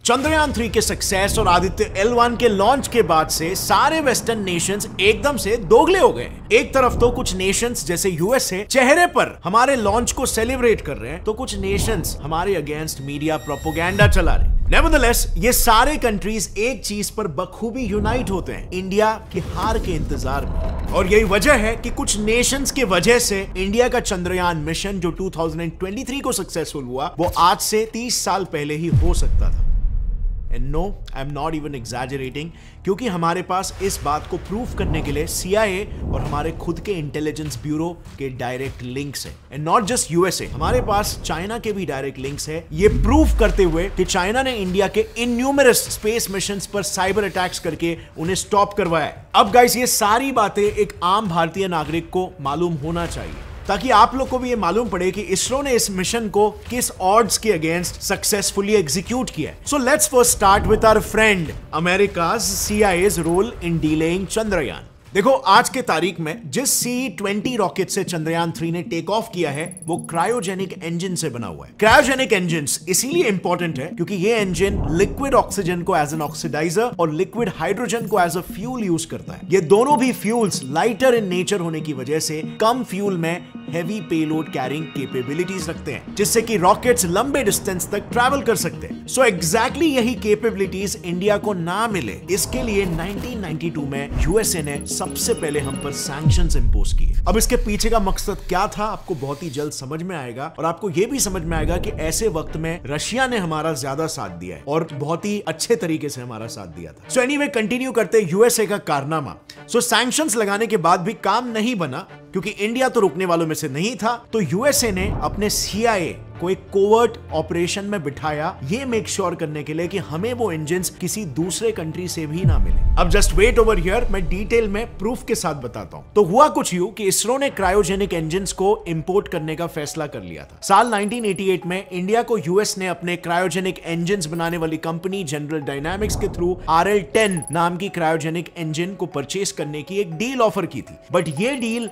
चंद्रयान 3 के सक्सेस और आदित्य L1 के लॉन्च के बाद से सारे वेस्टर्न नेशंस एकदम से दोगले हो गए। एक तरफ तो कुछ नेशंस जैसे यूएसए चेहरे पर हमारे लॉन्च को सेलिब्रेट कर रहे हैं, तो कुछ नेशंस हमारे अगेंस्ट मीडिया प्रोपेगेंडा चला रहे। नेवरदलेस ये सारे कंट्रीज एक चीज पर बखूबी यूनाइट होते हैं, इंडिया की हार के इंतजार में। और यही वजह है कि कुछ नेशंस के वजह से इंडिया का चंद्रयान मिशन जो 2023 को सक्सेसफुल हुआ, वो आज से 30 साल पहले ही हो सकता था। And no, I'm not even exaggerating, क्योंकि हमारे पास इस बात को प्रूफ करने के लिए CIA और हमारे खुद के इंटेलिजेंस ब्यूरो के डायरेक्ट लिंक्स है। एंड नॉट जस्ट यूएसए, हमारे पास चाइना के भी डायरेक्ट लिंक्स है, ये प्रूफ करते हुए कि चाइना ने इंडिया के इन्यूमरस स्पेस मिशंस पर साइबर अटैक्स करके उन्हें स्टॉप करवाया है। अब गाइस, ये सारी बातें एक आम भारतीय नागरिक को मालूम होना चाहिए, ताकि आप लोग को भी ये मालूम पड़े कि इसरो ने इस मिशन को किस ऑड्स के अगेंस्ट सक्सेसफुली एग्जीक्यूट किया है। So let's first start with our friend America's CIA's role in delaying Chandrayaan. देखो, आज के तारीख में जिस C-20 रॉकेट से चंद्रयान 3 ने टेक ऑफ किया है, वो क्रायोजेनिक इंजन से बना हुआ है। क्रायोजेनिक इंजन्स इसीलिए इंपॉर्टेंट है क्योंकि ये इंजन लिक्विड ऑक्सीजन को एज एन ऑक्सीडाइजर और लिक्विड हाइड्रोजन को एज अ फ्यूल यूज करता है। ये दोनों भी फ्यूल्स लाइटर इन नेचर होने की वजह से कम फ्यूल में हेवी पेलोड कैरिंग कैपेबिलिटीज रखते हैं, जिससे कि रॉकेट्स लंबे डिस्टेंस तक ट्रैवल कर सकते हैं। सो एग्जैक्टली यही कैपेबिलिटीज इंडिया को ना मिले, इसके लिए 1992 में यूएसए ने सबसे पहले हम पर सैंक्शंस इंपोज किए। अब इसके पीछे का मकसद क्या था, आपको बहुत ही जल्द समझ में आएगा, और आपको यह भी समझ में आएगा कि ऐसे वक्त में रशिया ने हमारा ज्यादा साथ दिया है और बहुत ही अच्छे तरीके से हमारा साथ दिया था। सो एनीवे, कंटिन्यू करते यूएसए का कारनामा। सो सैंक्शंस लगाने के बाद भी काम नहीं बना, क्योंकि इंडिया तो रुकने वालों में से नहीं था, तो यूएसए ने अपने CIA को एक कोवर्ट ऑपरेशन में बिठाया, ये मेक श्योर करने के लिए कि हमें वो इंजन्स किसी दूसरे कंट्री से भी ना मिले। अब जस्ट वेट ओवर हियर, मैं डिटेल में प्रूफ के साथ बताता हूं। तो हुआ कुछ यूं कि इसरो ने क्रायोजेनिक इंजन्स को इंपोर्ट करने का फैसला कर लिया था। साल 1988 में इंडिया को यूएस ने अपने क्रायोजेनिक इंजन्स बनाने वाली कंपनी जनरल डायनामिक्स के थ्रू RL-10 नाम की क्रायोजेनिक इंजन को परचेस करने की एक डील ऑफर की थी, बट ये डील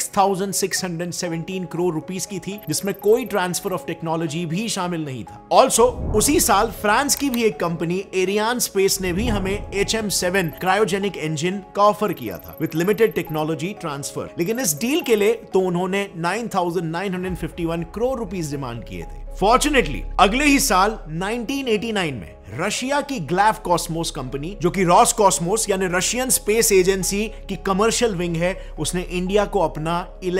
6,617 करोड़ रुपीस की थी, जिसमें कोई ट्रांसफर ऑफ टेक्नोलॉजी भी शामिल नहीं था। ऑल्सो उसी साल फ्रांस की भी एक कंपनी एरियान स्पेस ने भी हमें HM7 क्रायोजेनिक इंजन का ऑफर किया था विद लिमिटेड टेक्नोलॉजी ट्रांसफर, लेकिन इस डील के लिए तो उन्होंने 9,951 करोड़ रुपीस डिमांड किए थे। फॉर्चुनेटली अगले ही साल 1989 में रशिया की ग्लैव कॉस्मोस कंपनी, जो कि रॉसकॉस्मोस यानी रशियन स्पेस एजेंसी की कमर्शियल विंग है, उसने इंडिया को अपना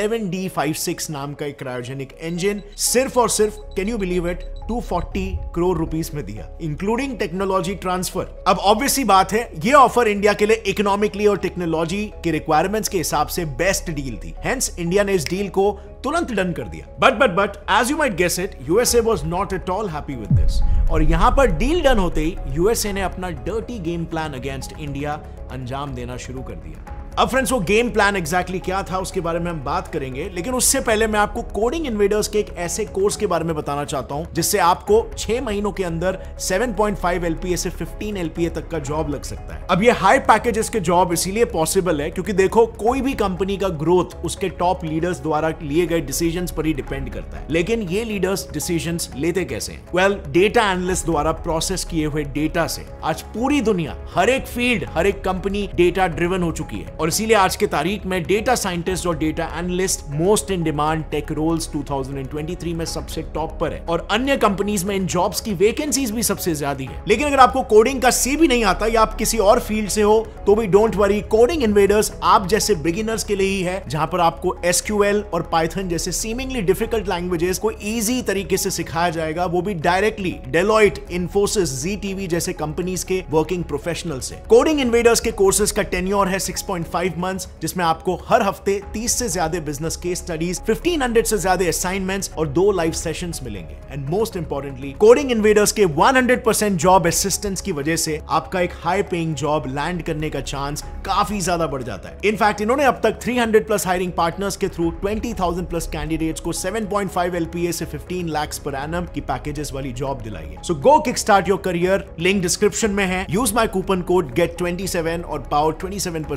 11D56 नाम का एक क्रायोजेनिक इंजन सिर्फ और सिर्फ, can you believe it, 240 crore rupees में दिया, इंक्लूडिंग टेक्नोलॉजी ट्रांसफर। अब ऑब्वियसली बात है, ये ऑफर इंडिया के लिए इकोनॉमिकली और टेक्नोलॉजी के रिक्वायरमेंट्स के हिसाब से बेस्ट डील थी, हेंस इंडिया ने इस डील को तुरंत डन कर दिया। But as you might guess it, USA was not at all happy with this, और यहां पर डील डन होते ही यूएसए ने अपना dirty game plan against India अंजाम देना शुरू कर दिया। अब फ्रेंड्स, वो गेम प्लान एग्जैक्टली क्या था उसके बारे में हम बात करेंगे, लेकिन उससे पहले मैं आपको कोडिंग इन्वेडर्स के एक ऐसे कोर्स के बारे में बताना चाहता हूं जिससे आपको 6 महीनों के अंदर 7.5 LPA से 15 LPA तक का जॉब लग सकता है। अब ये हाई पैकेजेस के जॉब इसीलिए पॉसिबल है क्योंकि देखो, कोई भी कंपनी का ग्रोथ उसके टॉप लीडर्स द्वारा लिए गए डिसीजंस पर ही डिपेंड करता है, लेकिन ये लीडर्स डिसीजंस लेते कैसे हैं? वेल, डेटा एनालिस्ट द्वारा प्रोसेस किए हुए डेटा से आज पूरी दुनिया, हर एक फील्ड, हर एक कंपनी डेटा ड्रिवन हो चुकी है, और इसीलिए आज के तारीख में डेटा साइंटिस्ट और data analyst most in demand tech roles 2023 में सबसे टॉप पर है, और अन्य कंपनीज में इन जॉब्स की वैकेंसीज भी सबसे ज्यादा है। लेकिन अगर आपको कोडिंग का सी भी नहीं आता या आप किसी और फील्ड से हो, तो भी डोंट वरी, कोडिंग इन्वेडर्स आप जैसे बिगिनर्स के लिए ही है, जहां पर आपको SQL और पाइथन जैसे सीमिंगली डिफिकल्ट लैंग्वेजेस को इजी तरीके से सिखाया जाएगा, वो भी डायरेक्टली डेलॉयट, इन्फोसिस, ZTV जैसे कंपनीज के वर्किंग प्रोफेशनल से। कोडिंग इन्वेडर्स के कोर्सेज का टेन्योर है 6.5 मंथ्स, जिसमें आपको हर हफ्ते 30 से ज्यादा बिजनेस केस स्टडीज, 1500 से ज्यादा असाइनमेंट्स और 2 लाइव सेशंस मिलेंगे। And most importantly, Coding Invaders के 100% जॉब असिस्टेंस की वजह से आपका एक हाई पेइंग जॉब लैंड करने का चांस काफी ज्यादा बढ़ जाता है। इनफैक्ट इन्होंने अब तक 300+ हायरिंग पार्टनर्स के थ्रू 20,000+ कैंडिडेट्स को 7.5 LPA से 15 lakhs per annum की पैकेजेस वाली जॉब दिलाई है। So go kick start your career, link description में है। Use my coupon code GET27 और पाओ 27% डिस्काउंट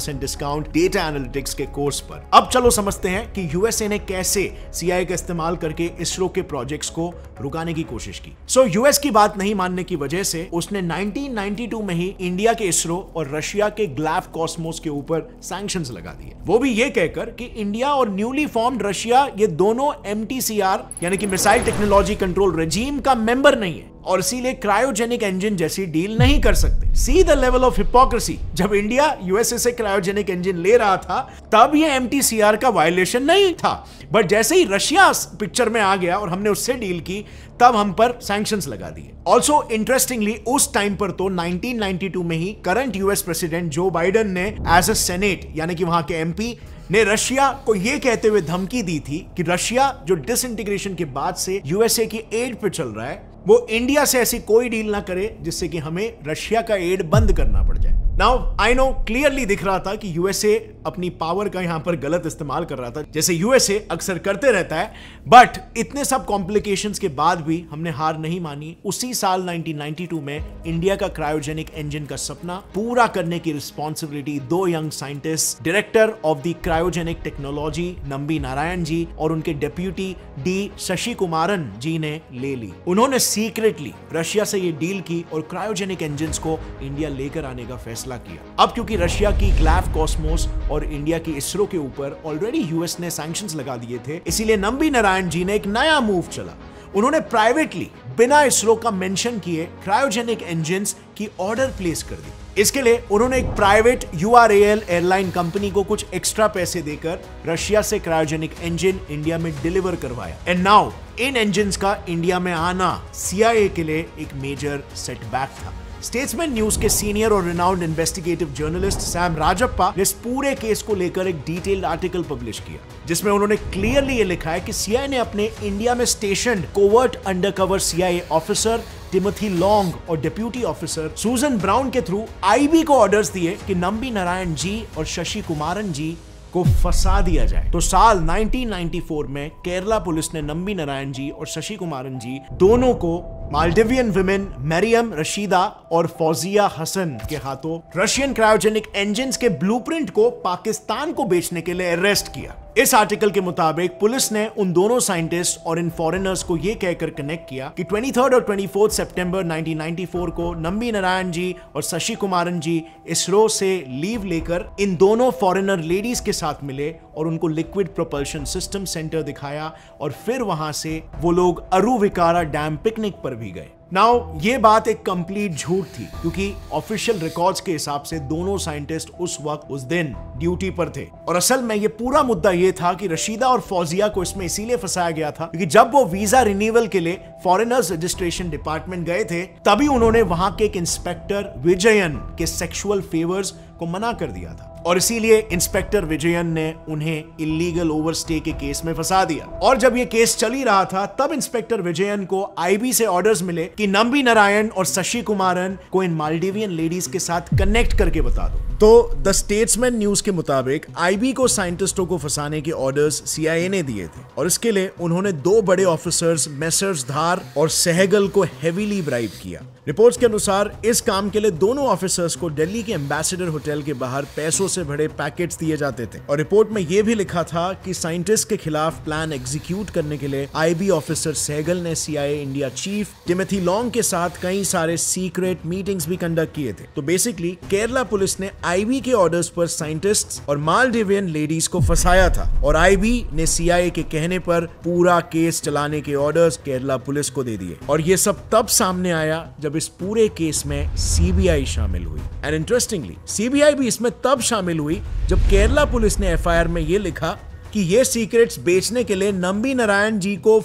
अकाउंट डेटा एनालिटिक्स के कोर्स पर। अब चलो समझते हैं कि यूएसए ने कैसे सीआईए का इस्तेमाल करके इसरो के प्रोजेक्ट्स को रुकाने की कोशिश की। यूएस की बात नहीं मानने की वजह से उसने 1992 में ही इंडिया के इसरो और रशिया के ग्लैफ कॉस्मोस के ऊपर सैंक्शंस लगा दिए, वो भी ये कहकर कि इंडिया और न्यूली फॉर्म्ड रशिया ये दोनों MTCR यानी कि मिसाइल टेक्नोलॉजी कंट्रोल रेजिम का मेंबर नहीं है और इसीलिए क्रायोजेनिक इंजन जैसी डील नहीं कर सकते। See the level of hypocrisy. जब इंडिया यूएसए से क्रायोजेनिक इंजन ले रहा था तब ये MTCR का वायलेशन नहीं था, बट जैसे ही रशिया पिक्चर में आ गया और हमने उससे डील की तब हम पर सैंक्शंस लगा दिए। ऑल्सो इंटरेस्टिंगली उस टाइम पर तो 1992 में ही current US president Joe Biden ने एज अ सेनेट यानी कि वहां के MP ने रशिया को यह कहते हुए धमकी दी थी कि रशिया जो डिसइंटीग्रेशन के बाद से यूएसए की एड पे चल रहा है वो इंडिया से ऐसी कोई डील ना करे जिससे कि हमें रशिया का एड बंद करना पड़ जाए। नाउ आई नो क्लियरली दिख रहा था कि यूएसए अपनी पावर का यहां पर गलत इस्तेमाल कर रहा था, जैसे यूएसए अक्सर करते रहता है, बट इतने सब कॉम्प्लिकेशंस के बाद भी हमने हार नहीं मानी। उसी साल 1992 में इंडिया का क्रायोजेनिक इंजन का सपना पूरा करने की रिस्पॉन्सिबिलिटी दो young scientist, director of the cryogenic technology Nambi Narayan ji और उनके डेप्यूटी D शशि कुमारन जी ने ले ली। उन्होंने सीक्रेटली रशिया से ये डील की और क्रायोजेनिक इंजन्स को इंडिया लेकर आने का फैसला किया। अब क्योंकि रशिया की ग्लैफ कॉस्मोस और इंडिया की इसरो के ऊपर ऑलरेडी यूएस ने सैंक्शंस लगा दिए थे, इसीलिए नंबी नारायण जी ने एक नया मूव चला। उन्होंने प्राइवेटली बिना इसरो का मेंशन किए क्रायोजेनिक इंजन्स की ऑर्डर प्लेस कर दी। इसके लिए उन्होंने एक प्राइवेट URAL एयरलाइन कंपनी को कुछ एक्स्ट्रा पैसे देकर रशिया से क्रायोजेनिक इंजन इंडिया में डिलीवर करवाया। एंड नाउ इन इंजन्स का इंडिया में आना CIA के लिए एक मेजर सेटबैक था। स्टेट्समैन न्यूज के सीनियर और renowned investigative journalist Sam Rajappa ने इस पूरे केस को लेकर एक डिटेल्ड आर्टिकल पब्लिश किया, जिसमें उन्होंने क्लियरली ये लिखा है कि CIA ने अपने इंडिया में stationed covert undercover CIA officer Timothy Long और डिप्यूटी ऑफिसर सुजन ब्राउन के थ्रू IB को ऑर्डर्स दिए कि नंबी नारायण जी और शशि कुमारन जी को फंसा दिया जाए। तो साल 1994 में केरला पुलिस ने नंबी नारायण जी और शशि कुमारन जी दोनों को मालदीवियन विमेन मरियम रशीदा और फौजिया हसन के हाथों रशियन क्रायोजेनिक इंजन्स के ब्लूप्रिंट को पाकिस्तान को बेचने के लिए अरेस्ट किया। इस आर्टिकल के मुताबिक पुलिस ने उन दोनों साइंटिस्ट और इन फॉरेनर्स को यह कहकर कनेक्ट किया कि 23 और 24 सितंबर 1994 को नंबी नारायण जी और शशि कुमारन जी इसरो से लीव लेकर इन दोनों फॉरेनर लेडीज के साथ मिले और उनको लिक्विड प्रोपल्शन सिस्टम सेंटर दिखाया और फिर वहां से वो लोग अरुविकारा डैम पिकनिक पर भी गए। नाउ ये बात एक कंप्लीट झूठ थी, क्योंकि ऑफिशियल रिकॉर्ड्स के हिसाब से दोनों साइंटिस्ट उस वक्त उस दिन ड्यूटी पर थे। और असल में ये पूरा मुद्दा ये था कि रशीदा और फौजिया को इसमें इसीलिए फंसाया गया था क्योंकि जब वो वीजा रिन्यूअल के लिए फॉरेनर्स रजिस्ट्रेशन डिपार्टमेंट गए थे तभी उन्होंने वहां के एक इंस्पेक्टर विजयन के सेक्सुअल फेवर्स को मना कर दिया था और इसीलिए इंस्पेक्टर विजयन ने उन्हें इलीगल ओवरस्टे के केस में फंसा दिया। और जब ये केस चल ही रहा था तब इंस्पेक्टर विजयन को IB से ऑर्डर्स मिले कि नंबी नारायण और शशि कुमारन को इन मालदीवियन लेडीज के साथ कनेक्ट करके बता दो। तो द स्टेट्समैन न्यूज के मुताबिक IB को साइंटिस्टों को फंसाने के ऑर्डर्स CIA ने दिए थे और इसके लिए उन्होंने दो बड़े ऑफिसर्स मेसर्स धार और सहगल को हेवीली ब्राइब किया। रिपोर्ट्स के अनुसार इस काम के लिए दोनों ऑफिसर्स को दिल्ली के एम्बेसडर होटल के बाहर पैसों से भरे पैकेट्स दिए जाते थे और रिपोर्ट में यह भी लिखा था कि साइंटिस्ट के खिलाफ प्लान एग्जीक्यूट करने के लिए IB ऑफिसर सहगल ने CIA India chief Timothy Long के साथ कई सारे सीक्रेट मीटिंग्स भी कंडक्ट किए थे। तो बेसिकली केरला पुलिस ने IB के ऑर्डर्स पर साइंटिस्ट्स और मालदीवियन लेडीज को फंसाया था और IB ने CIA के कहने पर पूरा केस चलाने के ऑर्डर्स केरला पुलिस को दे दिए। और ये सब तब सामने आया जब इस पूरे केस में CBI शामिल हुई। एंड इंटरेस्टिंगली CBI भी इसमें तब शामिल हुई जब केरला पुलिस ने FIR में ये लिखा कि ये सीक्रेट्स बेचने के लिए नंबी नारायण जी को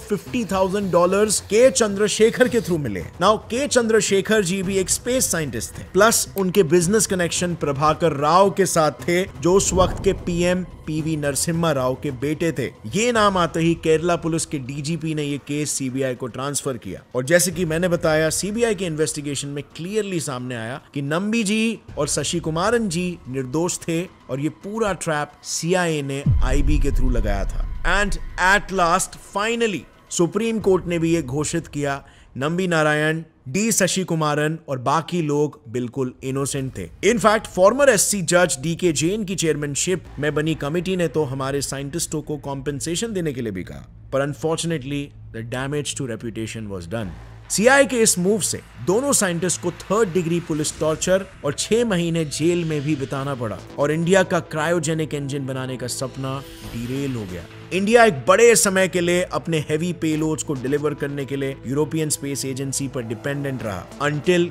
$50,000 के चंद्रशेखर के थ्रू मिले। नाउ के चंद्रशेखर जी भी एक स्पेस साइंटिस्ट थे, प्लस उनके बिजनेस कनेक्शन प्रभाकर राव के साथ थे जो उस वक्त के PM PV नरसिम्हा राव के बेटे थे। ये नाम आते ही केरला पुलिस के DGP ने ये केस CBI को ट्रांसफर किया और जैसे कि मैंने बताया CBI के इन्वेस्टिगेशन में क्लियरली सामने आया कि नंबी जी और शशि कुमारन जी निर्दोष थे और ये पूरा ट्रैप CIA ने IB के थ्रू लगाया था। And at last finally supreme court ने भी ये घोषित किया नंबी नारायण डी शशि कुमारन और बाकी लोग बिल्कुल इनोसेंट थे। इनफैक्ट फॉर्मर एससी जज डीके जैन की चेयरमैनशिप में बनी कमिटी ने तो हमारे साइंटिस्टों को कॉम्पेंसेशन देने के लिए भी कहा, पर unfortunately the damage to reputation was done. CIA के इस मूव से दोनों साइंटिस्ट को 3rd डिग्री पुलिस टॉर्चर और 6 महीने जेल में भी बिताना पड़ा और इंडिया का क्रायोजेनिक इंजन बनाने का सपना डिरेल हो गया। इंडिया एक बड़े समय के लिए अपने हैवी पेलोड्स को डिलीवर करने के लिए यूरोपियन स्पेस एजेंसी पर डिपेंडेंट रहा अंटिल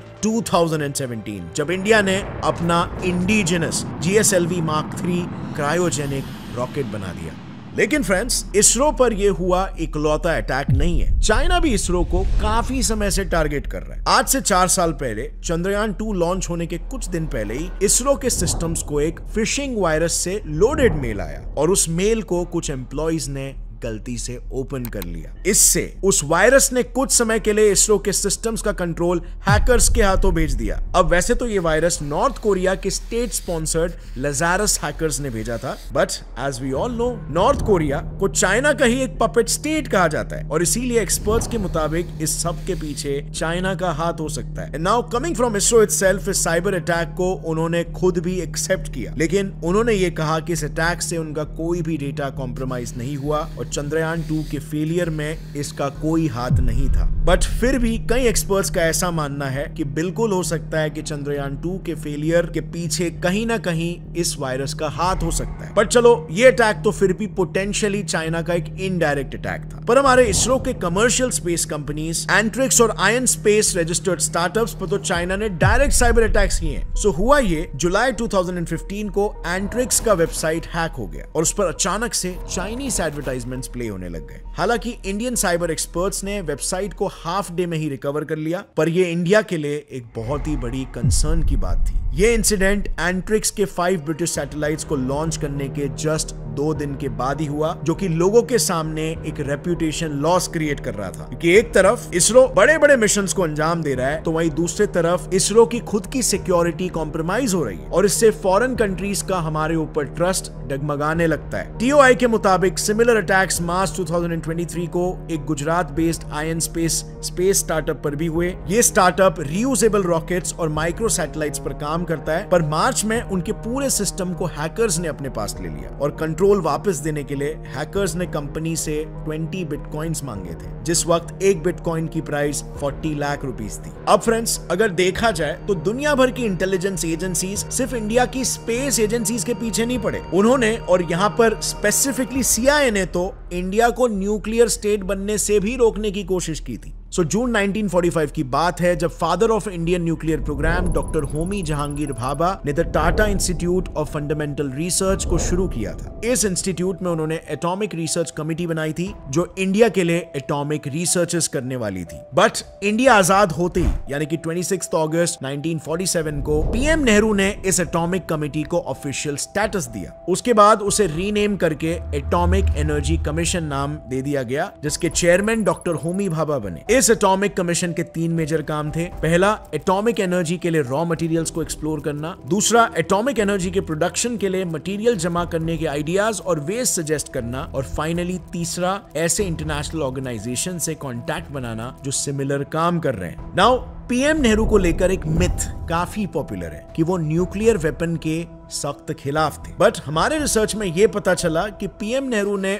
2017, जब इंडिया ने अपना indigenous GSLV Mark 3 cryogenic rocket बना दिया। लेकिन फ्रेंड्स, इसरो पर यह हुआ इकलौता अटैक नहीं है। चाइना भी इसरो को काफी समय से टारगेट कर रहा है। आज से 4 साल पहले चंद्रयान 2 लॉन्च होने के कुछ दिन पहले ही इसरो के सिस्टम्स को एक फिशिंग वायरस से लोडेड मेल आया और उस मेल को कुछ एम्प्लॉइज ने गलती से ओपन कर लिया। इससे उस वायरस ने कुछ समय के लिए इसरो के सिस्टम्स का कंट्रोल हैकर्स के हाथों भेज दिया। अब वैसे तो ये वायरस नॉर्थ कोरिया के स्टेट स्पॉन्सर्ड लजारस हैकर्स ने भेजा था, but as we all know North Korea को चाइना का ही एक पपेट स्टेट कहा जाता है और इसीलिए एक्सपर्ट्स के मुताबिक इस सब के पीछे चाइना का हाथ हो सकता है। Now coming from ISRO itself, इस साइबर अटैक को उन्होंने खुद भी एक्सेप्ट किया, लेकिन उन्होंने ये कहा कि इस अटैक से उनका कोई भी डेटा कॉम्प्रोमाइज नहीं हुआ और चंद्रयान 2 के फेलियर में इसका कोई हाथ नहीं था। बट फिर भी कई एक्सपर्ट्स का ऐसा मानना है कि बिल्कुल हो सकता है कि चंद्रयान 2 के फेलियर के पीछे कहीं ना कहीं इस वायरस का हाथ हो सकता है। पर चलो, ये अटैक तो फिर भी पोटेंशियली चाइना का एक इनडायरेक्ट अटैक था। पर हमारे इसरो के कमर्शियल स्पेस कंपनीज एंट्रिक्स और आयन स्पेस रजिस्टर्ड स्टार्टअप्स पर तो चाइना ने डायरेक्ट साइबर अटैक्स किए हैं। सो हुआ ये, जुलाई 2015 को एंट्रिक्स का वेबसाइट हैक हो गया और उस पर अचानक से चाइनीज एडवर्टाइजमेंट प्ले होने लग गए। हालांकि इंडियन साइबर एक्सपर्ट्स ने वेबसाइट को हाफ डे में ही रिकवर कर लिया, पर यह इंडिया के लिए एक बहुत ही बड़ी कंसर्न की बात थी। यह इंसिडेंट एंट्रिक्स के 5 ब्रिटिश सैटेलाइट्स को लॉन्च करने के जस्ट 2 दिन के बाद ही हुआ, जो कि लोगों के सामने एक रेप्यूटेशन लॉस क्रिएट कर रहा था। क्योंकि एक तरफ इसरो बड़े बड़े मिशंस को अंजाम दे रहा है, तो वहीं दूसरी तरफ इसरो की खुद की सिक्योरिटी कॉम्प्रोमाइज हो रही है और इससे फॉरेन कंट्रीज का हमारे ऊपर ट्रस्ट डगमगाने लगता है। TOI के मुताबिक सिमिलर अटैक्स मार्च 2023 को एक गुजरात बेस्ड आयन स्पेस स्टार्टअप पर भी हुए। ये स्टार्टअप रीयूजेबल रॉकेट्स और माइक्रो सैटेलाइट्स पर काम करता है, पर मार्च में उनके पूरे सिस्टम को हैकर्स ने अपने पास ले लिया और कंट्रोल वापस देने के लिए हैकर्स ने कंपनी से 20 बिटकॉइंस मांगे थे, जिस वक्त एक बिटकॉइन की प्राइस 40 लाख रुपीस थी। अब फ्रेंड्स, अगर देखा जाए तो दुनिया भर की इंटेलिजेंस एजेंसीज सिर्फ इंडिया की स्पेस एजेंसीज के पीछे नहीं पड़े। उन्होंने, और यहां पर स्पेसिफिकली CIA ने, तो इंडिया को न्यूक्लियर स्टेट बनने से भी रोकने की कोशिश की थी। जून 1945 की बात है, जब father of Indian nuclear programme doctor Homi Jehangir Bhabha ने the Tata Institute of Fundamental Research को शुरू किया था। इस इंस्टीट्यूट में उन्होंने एटॉमिक रिसर्च कमेटी बनाई थी, जो इंडिया के लिए एटॉमिक रिसर्चेस करने वाली थी। बट इंडिया आजाद होते ही, यानी कि 26 अगस्त 1947 को PM नेहरू ने इस एटॉमिक कमेटी को ऑफिशियल स्टेटस दिया। उसके बाद उसे रीनेम करके एटॉमिक एनर्जी कमीशन नाम दे दिया गया, जिसके चेयरमैन डॉक्टर होमी भाभा बने। इस एटॉमिक कमीशन के 3 मेजर काम थे। पहला, एटॉमिक एनर्जी के लिए रॉ मटेरियल्स को एक्सप्लोर करना। दूसरा, एटॉमिक एनर्जी के प्रोडक्शन के लिए मटेरियल जमा करने के आइडियाज और वेज सजेस्ट करना। और फाइनली तीसरा, ऐसे इंटरनेशनल ऑर्गेनाइजेशन से कॉन्टैक्ट बनाना जो सिमिलर काम कर रहे हैं। नाउ PM नेहरू को लेकर एक मिथ काफी पॉपुलर है कि वो न्यूक्लियर वेपन के सख्त खिलाफ थे, बट हमारे रिसर्च में यह पता चला कि PM नेहरू ने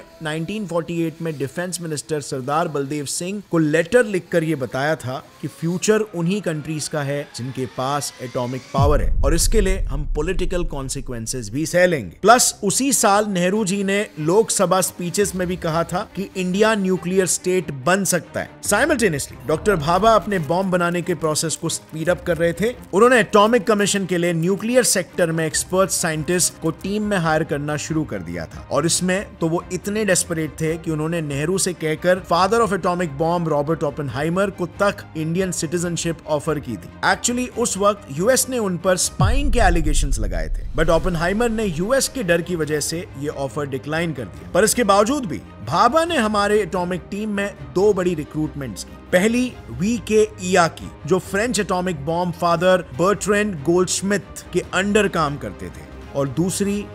1948 में डिफेंस मिनिस्टर सरदार बलदेव सिंह को लेटर लिखकर यह बताया था कि फ्यूचर उन्हीं कंट्रीज का है जिनके पास एटॉमिक पावर है और इसके लिए हम पॉलिटिकल कॉन्सिक्वेंसेस भी सह लेंगे। प्लस उसी साल नेहरू जी ने लोकसभा स्पीचेस में भी कहा था कि इंडिया न्यूक्लियर स्टेट बन सकता है। साइमल्टेनियसली डॉक्टर भाभा अपने बॉम्ब बनाने के प्रोसेस को स्पीड अप कर रहे थे। उन्होंने एटॉमिक कमीशन के लिए न्यूक्लियर सेक्टर में एक्सपर्ट साइंटिस्ट को टीम में हायर करना शुरू कर दिया था और इसमें तो वो इतने डेस्परेट थे कि उन्होंने नेहरू से कहकर father of atomic bomb Robert Oppenheimer को तक इंडियन सिटीजनशिप ऑफर की थी। एक्चुअली उस वक्त यूएस ने उन पर स्पाइंग के एलिगेशंस लगाए थे, बट ओपेनहाइमर ने यूएस के डर की वजह से ये ऑफर डिक्लाइन कर दिया। पर इसके बावजूद भी भाभा ने हमारे एटॉमिक टीम में 2 बड़ी रिक्रूटमेंट्स की। पहली VK Iaki, जो French atomic bomb father Bertrand Goldschmidt के अंडर काम करते थे, और दूसरी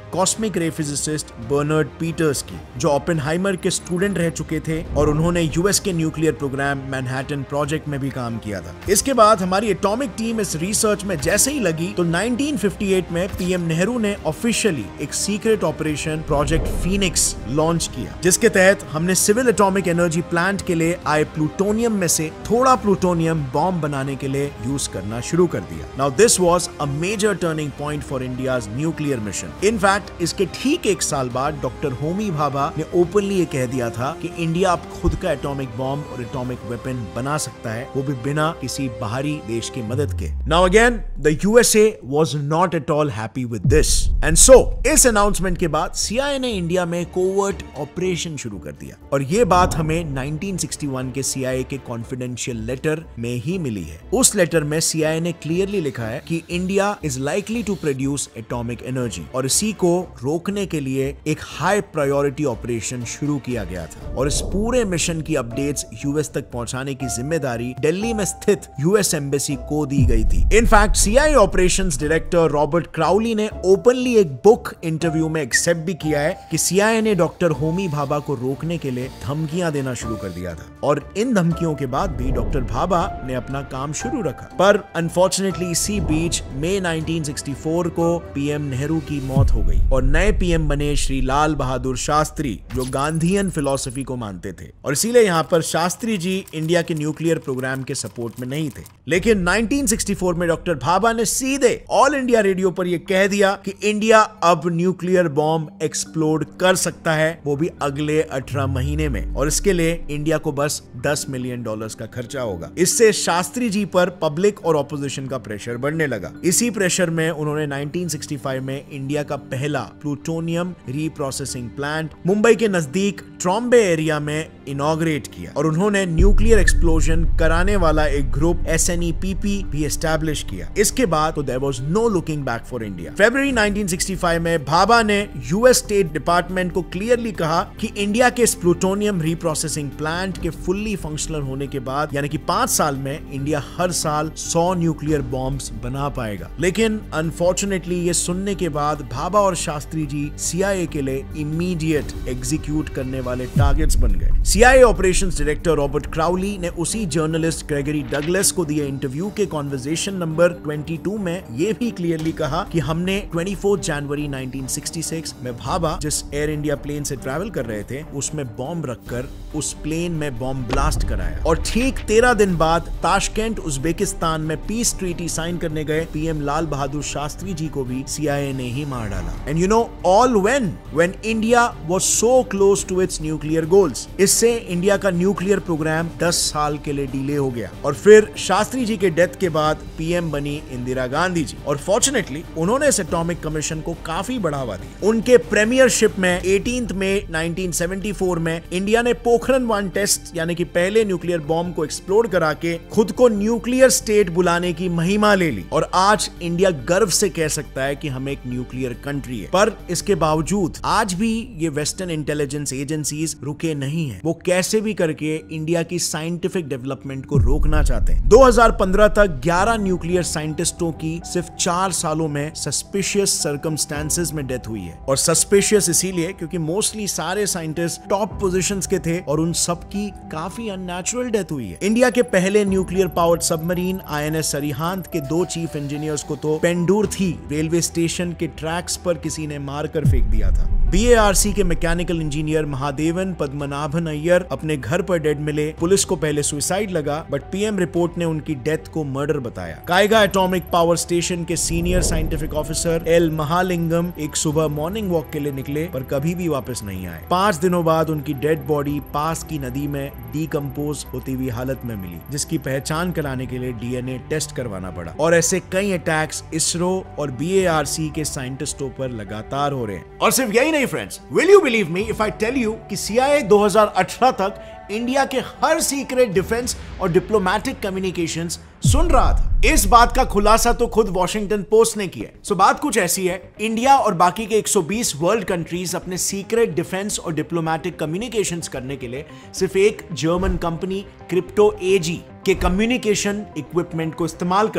कॉस्मिक रे फिजिसिस्ट बर्नार्ड पीटर्स की, जो ओपेनहाइमर के स्टूडेंट रह चुके थे और उन्होंने यूएस के न्यूक्लियर प्रोग्राम मैनहट्टन प्रोजेक्ट में भी काम किया था। इसके बाद हमारी एटॉमिक टीम इस रिसर्च में जैसे ही लगी तो 1958 में पीएम नेहरू ने ऑफिशियली एक secret operation project Phoenix launch किया, जिसके तहत हमने सिविल एटॉमिक एनर्जी प्लांट के लिए आए प्लूटोनियम में से थोड़ा प्लूटोनियम बॉम्ब बनाने के लिए यूज करना शुरू कर दिया। Now this was a major turning point for India's nuclear mission. In fact इसके ठीक एक साल बाद डॉक्टर होमी भाभा ने ओपनली ये कह दिया था कि इंडिया अब खुद का एटॉमिक बॉम्ब और एटॉमिक वेपन बना सकता है, वो भी बिना किसी बाहरी देश की मदद के। Now again the USA was not at all happy with this and so इस अनाउंसमेंट के बाद सीआईए ने इंडिया में कोवर्ट ऑपरेशन शुरू कर दिया और ये बात हमें 1961 के सीआईए के कॉन्फिडेंशियल लेटर में ही मिली है। उस लेटर में सीआईए ने क्लियरली लिखा है कि India is likely to produce atomic energy और इसी को रोकने के लिए एक हाई प्रायोरिटी ऑपरेशन शुरू किया गया था और इस पूरे मिशन की अपडेट्स यूएस तक पहुंचाने की जिम्मेदारी दिल्ली में स्थित यूएस एम्बेसी को दी गई थी। In fact CIA operations director Robert Crowley ने ओपनली एक बुक इंटरव्यू में एक्सेप्ट भी किया है कि सीआईए ने डॉक्टर होमी भाभा को रोकने के लिए धमकियां देना शुरू कर दिया था और इन धमकियों के बाद भी डॉक्टर भाभा ने अपना काम शुरू रखा। पर अनफॉर्चुनेटली इसी बीच मई 1964 को पीएम नेहरू की मौत हो गई और नए पीएम बने श्री लाल बहादुर शास्त्री, जो गांधीयन फिलॉसफी को मानते थे और इसीलिए यहाँ पर शास्त्री जी इंडिया के न्यूक्लियर प्रोग्राम के सपोर्ट में नहीं थे। लेकिन 1964 में डॉक्टर भाभा ने सीधे ऑल इंडिया रेडियो पर यह कह दिया कि इंडिया अब न्यूक्लियर बॉम्ब एक्सप्लोड कर सकता है, वो भी अगले 18 महीने में, और इसके लिए इंडिया को बस $10 मिलियन का खर्चा होगा। इससे शास्त्री जी पर पब्लिक और ऑपोजिशन का प्रेशर बढ़ने लगा। इसी प्रेशर में उन्होंने 1965 में इंडिया का पहला प्लूटोनियम रीप्रोसेसिंग प्लांट मुंबई के नजदीक ट्रॉम्बे एरिया में इनॉग्रेट किया और उन्होंने न्यूक्लियर एक्सप्लोजन कराने वाला एक ग्रुप SNEPP भी एस्टैब्लिश किया। इसके बाद तो there was no looking back for India. February 1965 में भाभा ने यूएस स्टेट डिपार्टमेंट को क्लियरली कहा कि इंडिया के इस प्लूटोनियम रीप्रोसेसिंग प्लांट के फुल्ली फंक्शनल होने के बाद यानी कि 5 साल में इंडिया हर साल 100 न्यूक्लियर बॉम्ब्स बना पाएगा। लेकिन अनफॉर्चुनेटली ये सुनने के बाद भाभा और शास्त्री जी सीआईए के लिए इमीडिएट एग्जीक्यूट करने वाले टारगेट्स बन गए। CIA operations director Robert Crowley ने उसी जर्नलिस्ट ग्रेगरी डगलस को दिए इंटरव्यू के कॉन्वर्सेशन नंबर 22 में ये भी क्लियरली कहा कि हमने 24 जनवरी 1966 में भाभा जिस एयर इंडिया प्लेन से ट्रैवल कर रहे थे उसमें बॉम्ब रखकर उस प्लेन में बॉम्ब ब्लास्ट कराया और ठीक 13 दिन बाद ताशकेंट उज्बेकिस्तान में पीस ट्रीटी साइन करने गए पीएम लाल बहादुर शास्त्री जी को भी सीआईए ने ही मार डाला। And you know all when India was so close to its nuclear goals. इससे इंडिया का न्यूक्लियर प्रोग्राम 10 साल के लिए डिले हो गया और फिर शास्त्री जी के डेथ के बाद पीएम बनी इंदिरा गांधी जी और फॉर्चुनेटली उन्होंने इस एटॉमिक कमीशन को काफी बढ़ावा दी। उनके प्रीमियरशिप में 18 मई 1974 में इंडिया ने पोखरण 1 टेस्ट यानी कि पहले न्यूक्लियर बॉम्ब को एक्सप्लोड करा के खुद को न्यूक्लियर स्टेट बुलाने की महिमा ले ली और आज इंडिया गर्व से कह सकता है कि हम एक न्यूक्लियर कंट्री है। पर इसके बावजूद आज भी ये वेस्टर्न इंटेलिजेंस एजेंसीज रुके नहीं है, वो कैसे भी करके इंडिया की साइंटिफिक डेवलपमेंट को रोकना चाहते हैं। 2015 तक 11 न्यूक्लियर साइंटिस्टों की सिर्फ 4 सालों में सस्पिशियस सर्कमस्टेंसेस में डेथ हुई है और सस्पिशियस इसीलिए क्योंकि मोस्टली सारे साइंटिस्ट टॉप पोजीशंस के थे और उन सब की काफी अननेचुरल डेथ हुई है। इंडिया के पहले nuclear powered submarine INS Arihant के 2 चीफ इंजीनियर्स को तो पेंडुर्थी रेलवे स्टेशन के ट्रैक्स पर किसी ने मारकर फेंक दिया था। BARC के मैकेनिकल इंजीनियर महादेवन पद्मनाभन अय्यर अपने घर पर डेड मिले। पुलिस को पहले सुसाइड लगा बट पीएम रिपोर्ट ने उनकी डेथ को मर्डर बताया। कायगा एटॉमिक पावर स्टेशन के senior scientific officer L Mahalingam एक सुबह मॉर्निंग वॉक के लिए निकले पर कभी भी वापस नहीं आए। 5 दिनों बाद उनकी डेड बॉडी पास की नदी में डीकंपोज होती हुई हालत में मिली, जिसकी पहचान कराने के लिए DNA टेस्ट करवाना पड़ा। और ऐसे कई अटैक्स इसरो और BARC के साइंटिस्टों पर लगातार हो रहे हैं। और सिर्फ यही नहीं friends, will you believe me if I tell you कि सीआईए 2018 तक इंडिया के हर सीक्रेट डिफेंस और डिप्लोमेटिक कम्युनिकेशंस सुन रहा था। इस बात का खुलासा तो खुद वॉशिंगटन पोस्ट ने किया। सो बात कुछ ऐसी है, इंडिया और बाकी के 120 वर्ल्ड कंट्रीज अपने सीक्रेट डिफेंस और डिप्लोमेटिक कम्युनिकेशंस करने के लिए सिर्फ एक जर्मन कंपनी क्रिप्टो एजी के कम्युनिकेशन इक्विपमेंट को इस्तेमाल करते थे।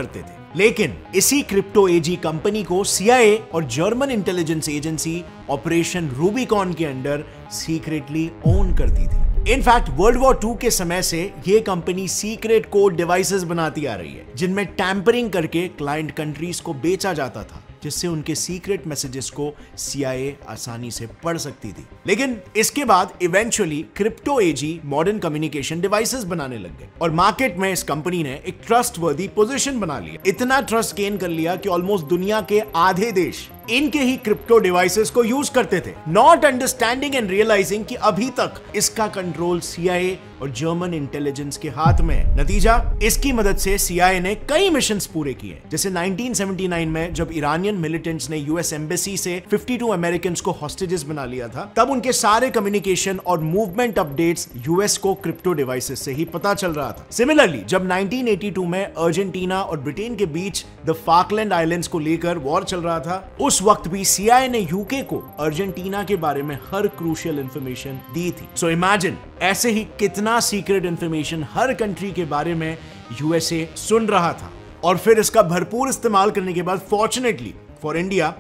लेकिन इसी क्रिप्टो एजी कंपनी को CIA और German intelligence agency operation Rubicon के अंडर सीक्रेटली ओन करती थी। इनफैक्ट वर्ल्ड वॉर 2 के समय से यह कंपनी सीक्रेट कोड डिवाइसेस बनाती आ रही है, जिनमें टैंपरिंग करके क्लाइंट कंट्रीज को बेचा जाता था, जिससे उनके सीक्रेट मैसेजेस को CIA आसानी से पढ़ सकती थी। लेकिन इसके बाद eventually crypto AG modern communication devices बनाने लग गए और मार्केट में इस कंपनी ने एक ट्रस्टवर्दी पोजीशन बना लिया। इतना ट्रस्ट गेन कर लिया कि ऑलमोस्ट दुनिया के आधे देश इनके ही क्रिप्टो डिवाइसेस को यूज करते थे, नॉट अंडरस्टैंडिंग एंड रियलाइजिंग कि अभी तक इसका कंट्रोल CIA और जर्मन इंटेलिजेंस के हाथ में है। नतीजा, इसकी मदद से CIA ने कई मिशंस पूरे किए, जैसे 1979 में जब ईरानियन मिलिटेंट्स ने यूएस एम्बेसी से 52 अमेरिकन्स को हॉस्टेजेस बना लिया था, तब उनके सारे कम्युनिकेशन और मूवमेंट अपडेट्स यूएस को क्रिप्टो डिवाइसेस से ही पता चल रहा था। सिमिलरली जब 1982 में अर्जेंटीना और ब्रिटेन के बीच द फाकलैंड आइलैंड्स को लेकर वॉर चल रहा था, उस वक्त भी CIA ने यूके को अर्जेंटीना के बारे में हर क्रूशियल इंफॉर्मेशन दी थी। सो इमेजिन, ऐसे ही कितना सीक्रेट इंफॉर्मेशन हर कंट्री के बारे में USA सुन रहा था, और फिर इसका भरपूर इस्तेमाल करने के बाद फॉर्चुनेटली फॉर इंडिया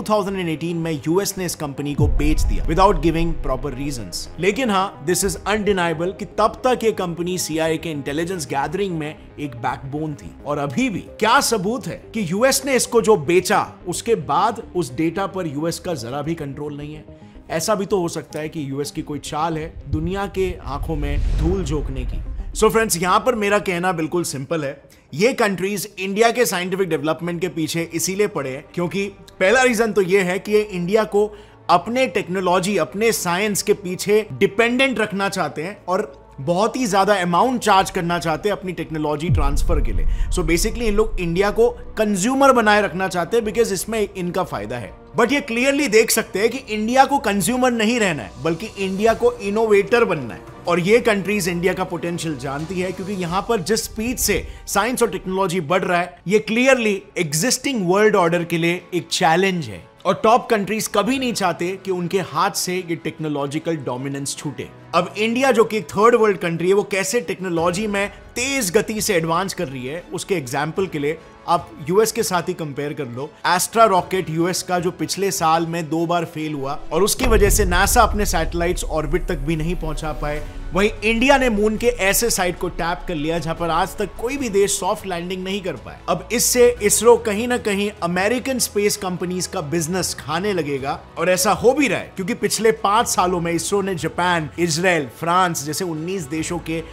2018 में यूएस ने इस कंपनी को बेच दिया विदाउट गिविंग प्रॉपर रीजंस। लेकिन हाँ, दिस इज अनडिनाइबल कि तब तक ये कंपनी CIA के इंटेलिजेंस गैदरिंग में एक बैकबोन थी, और अभी भी क्या सबूत है कि यूएस ने इसको जो बेचा उसके बाद उस डेटा पर यूएस का जरा भी कंट्रोल नहीं है। ऐसा भी तो हो सकता है कि यूएस की कोई चाल है दुनिया के आंखों में धूल झोंकने की। सो फ्रेंड्स, यहां पर मेरा कहना बिल्कुल सिंपल है, ये कंट्रीज इंडिया के साइंटिफिक डेवलपमेंट के पीछे इसीलिए पड़े हैं क्योंकि पहला रीजन तो ये है कि ये इंडिया को अपने टेक्नोलॉजी, अपने साइंस के पीछे डिपेंडेंट रखना चाहते हैं और बहुत ही ज्यादा अमाउंट चार्ज करना चाहते हैं अपनी टेक्नोलॉजी ट्रांसफर के लिए। सो बेसिकली इन लोग इंडिया को कंज्यूमर बनाए रखना चाहते हैं बिकॉज इसमें इनका फायदा है। बट ये क्लियरली देख सकते हैं कि इंडिया को कंज्यूमर नहीं रहना है, बल्कि इंडिया को इनोवेटर बनना है। और ये कंट्रीज इंडिया का पोटेंशियल जानती है क्योंकि यहां पर जिस स्पीड से साइंस और टेक्नोलॉजी बढ़ रहा है, ये क्लियरली एग्जिस्टिंग वर्ल्ड ऑर्डर के लिए एक चैलेंज है। और टॉप कंट्रीज कभी नहीं चाहते कि उनके हाथ से ये टेक्नोलॉजिकल डोमिनेंस छूटे। अब इंडिया जो कि एक थर्ड वर्ल्ड कंट्री है, वो कैसे टेक्नोलॉजी में तेज गति से एडवांस कर रही है, उसके एग्जाम्पल के लिए आप यूएस के साथ ही कंपेयर कर लो। एस्ट्रा रॉकेट यूएस का जो पिछले साल में 2 बार फेल हुआ और उसकी वजह से नासा अपने सैटेलाइट्स ऑर्बिट तक भी नहीं पहुंचा पाए, वहीं इंडिया ने मून के ऐसे साइट को टैप कर लिया जहां पर आज तक कोई भी देश सॉफ्ट लैंडिंग नहीं कर पाए। अब इससे इसरो कहीं ना कहीं अमेरिकन स्पेस कंपनीज का बिजनेस खाने लगेगा, और ऐसा हो भी रहा है क्योंकि पिछले 5 सालों में इसरो ने जापान, इजराइल, फ्रांस जैसे 19 देशों के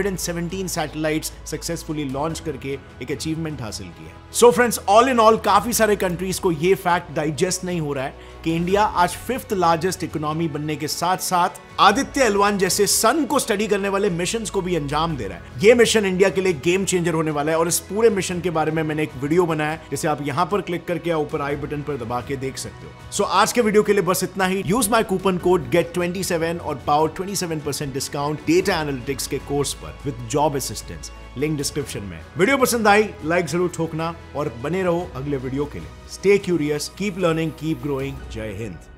117 सैटेलाइट्स सक्सेसफुली लॉन्च करके एक अचीवमेंट हासिल किया। So friends, all in all काफी सारे कंट्रीज को ये फैक्ट डाइजेस्ट नहीं हो रहा है कि इंडिया आज 5th लार्जेस्ट इकोनॉमी बनने के साथ साथ आदित्य L1 जैसे सन को स्टडी करने वाले मिशंस को भी अंजाम दे रहा है। ये मिशन इंडिया के लिए गेम चेंजर होने वाला है, और इस पूरे मिशन के बारे में मैंने एक वीडियो बनाया है, जिसे आप यहां पर क्लिक करके ऊपर आई बटन पर दबा के देख सकते हो। सो आज के वीडियो के लिए बस इतना ही। Use my coupon code GET27 और पाओ 27% डिस्काउंट डेटा एनालिटिक्स के कोर्स पर with job assistance, link description में। वीडियो पसंद आई लाइक जरूर ठोकना और बने रहो अगले वीडियो के लिए। Stay curious, keep learning, keep growing. जय हिंद।